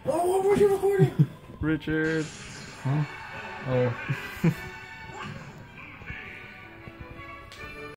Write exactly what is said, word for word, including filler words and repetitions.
Oh, what were you recording? Richard. Huh? Oh.